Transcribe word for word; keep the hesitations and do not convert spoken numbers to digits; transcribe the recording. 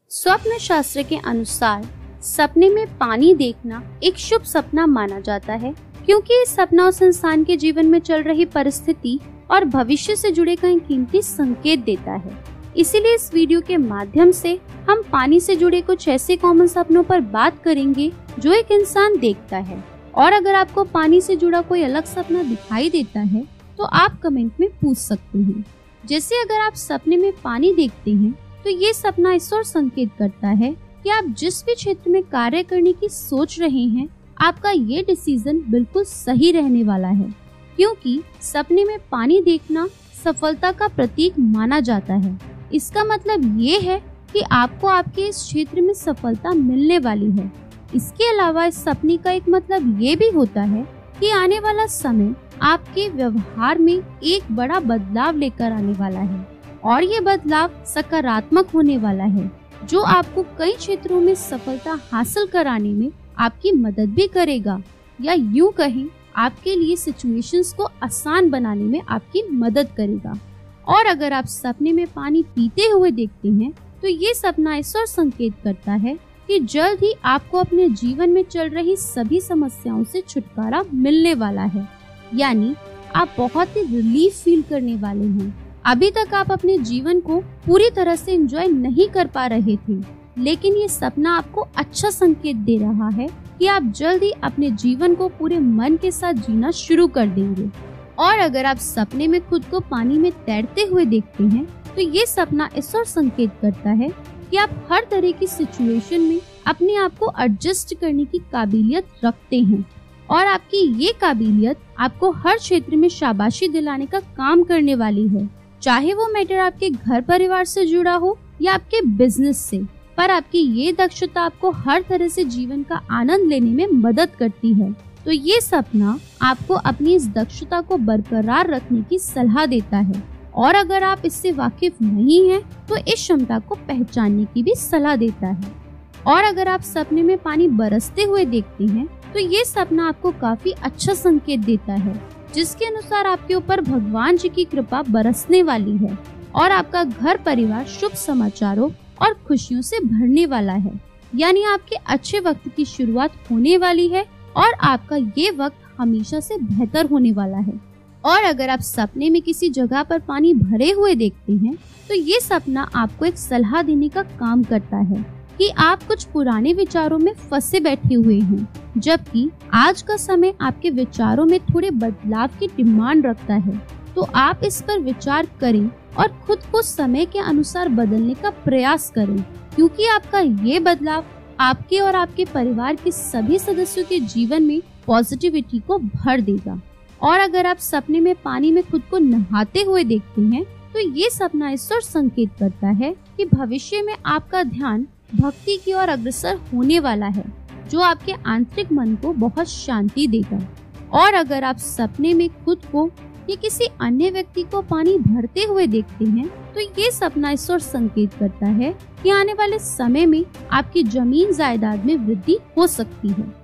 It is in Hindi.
स्वप्न शास्त्र के अनुसार सपने में पानी देखना एक शुभ सपना माना जाता है, क्योंकि ये सपना उस इंसान के जीवन में चल रही परिस्थिति और भविष्य से जुड़े कई कीमती संकेत देता है। इसीलिए इस वीडियो के माध्यम से हम पानी से जुड़े कुछ ऐसे कॉमन सपनों पर बात करेंगे जो एक इंसान देखता है। और अगर आपको पानी से जुड़ा कोई अलग सपना दिखाई देता है तो आप कमेंट में पूछ सकते हैं। जैसे अगर आप सपने में पानी देखते हैं तो ये सपना इस ओर संकेत करता है कि आप जिस भी क्षेत्र में कार्य करने की सोच रहे हैं, आपका ये डिसीजन बिल्कुल सही रहने वाला है, क्योंकि सपने में पानी देखना सफलता का प्रतीक माना जाता है। इसका मतलब ये है कि आपको आपके इस क्षेत्र में सफलता मिलने वाली है। इसके अलावा इस सपने का एक मतलब ये भी होता है कि आने वाला समय आपके व्यवहार में एक बड़ा बदलाव लेकर आने वाला है, और ये बदलाव सकारात्मक होने वाला है, जो आपको कई क्षेत्रों में सफलता हासिल कराने में आपकी मदद भी करेगा, या यूं कहें आपके लिए सिचुएशंस को आसान बनाने में आपकी मदद करेगा। और अगर आप सपने में पानी पीते हुए देखते हैं तो ये सपना इस ओर संकेत करता है कि जल्द ही आपको अपने जीवन में चल रही सभी समस्याओं से छुटकारा मिलने वाला है, यानी आप बहुत ही रिलीफ फील करने वाले हैं। अभी तक आप अपने जीवन को पूरी तरह से एंजॉय नहीं कर पा रहे थे, लेकिन ये सपना आपको अच्छा संकेत दे रहा है कि आप जल्द ही अपने जीवन को पूरे मन के साथ जीना शुरू कर देंगे। और अगर आप सपने में खुद को पानी में तैरते हुए देखते हैं तो ये सपना इस ओर संकेत करता है कि आप हर तरह की सिचुएशन में अपने आप को एडजस्ट करने की काबिलियत रखते हैं, और आपकी ये काबिलियत आपको हर क्षेत्र में शाबाशी दिलाने का काम करने वाली है, चाहे वो मैटर आपके घर परिवार से जुड़ा हो या आपके बिजनेस से। पर आपकी ये दक्षता आपको हर तरह से जीवन का आनंद लेने में मदद करती है। तो ये सपना आपको अपनी इस दक्षता को बरकरार रखने की सलाह देता है, और अगर आप इससे वाकिफ नहीं हैं तो इस क्षमता को पहचानने की भी सलाह देता है। और अगर आप सपने में पानी बरसते हुए देखते हैं तो ये सपना आपको काफी अच्छा संकेत देता है, जिसके अनुसार आपके ऊपर भगवान जी की कृपा बरसने वाली है, और आपका घर परिवार शुभ समाचारों और खुशियों से भरने वाला है, यानी आपके अच्छे वक्त की शुरुआत होने वाली है, और आपका ये वक्त हमेशा से बेहतर होने वाला है। और अगर आप सपने में किसी जगह पर पानी भरे हुए देखते हैं तो ये सपना आपको एक सलाह देने का काम करता है कि आप कुछ पुराने विचारों में फंसे बैठे हुए हैं, जबकि आज का समय आपके विचारों में थोड़े बदलाव की डिमांड रखता है। तो आप इस पर विचार करें और खुद को समय के अनुसार बदलने का प्रयास करें, क्योंकि आपका ये बदलाव आपके और आपके परिवार के सभी सदस्यों के जीवन में पॉजिटिविटी को भर देगा। और अगर आप सपने में पानी में खुद को नहाते हुए देखते हैं तो ये सपना इस ओर संकेत करता है कि भविष्य में आपका ध्यान भक्ति की ओर अग्रसर होने वाला है, जो आपके आंतरिक मन को बहुत शांति देगा। और अगर आप सपने में खुद को या किसी अन्य व्यक्ति को पानी भरते हुए देखते हैं तो ये सपना इस ओर संकेत करता है कि आने वाले समय में आपकी जमीन जायदाद में वृद्धि हो सकती है।